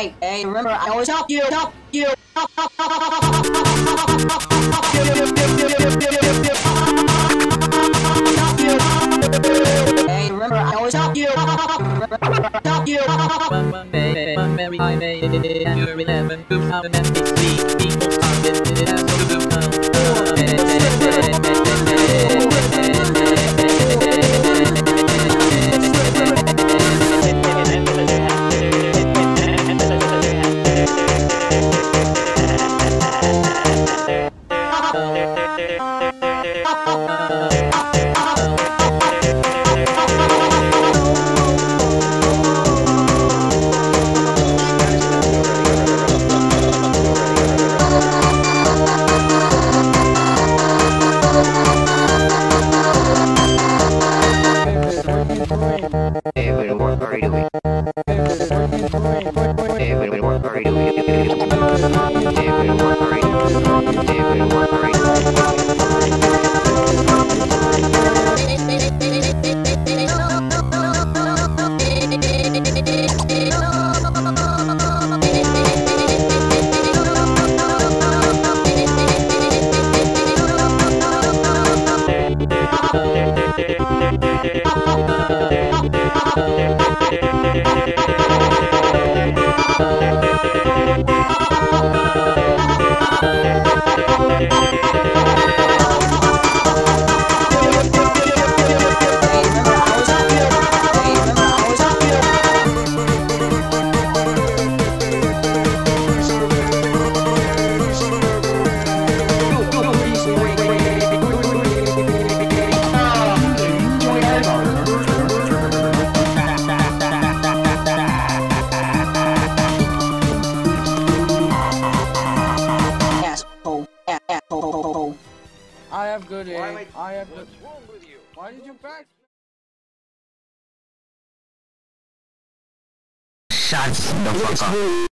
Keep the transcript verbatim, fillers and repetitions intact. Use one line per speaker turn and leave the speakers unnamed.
hey, hey, remember, I always help you, help you. Hey, remember, I always help you. Help you.
One Monday, one Mary, I made it after eleven, two thousand sixteen. People started it as
I have good aim. I have good.
What's wrong with you?
Why did you back?
Shut the fuck up.